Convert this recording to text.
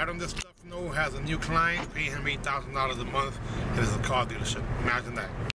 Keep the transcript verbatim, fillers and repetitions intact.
Adam this stuff know has a new client paying him eight thousand dollars a month and it's a car dealership. Imagine that.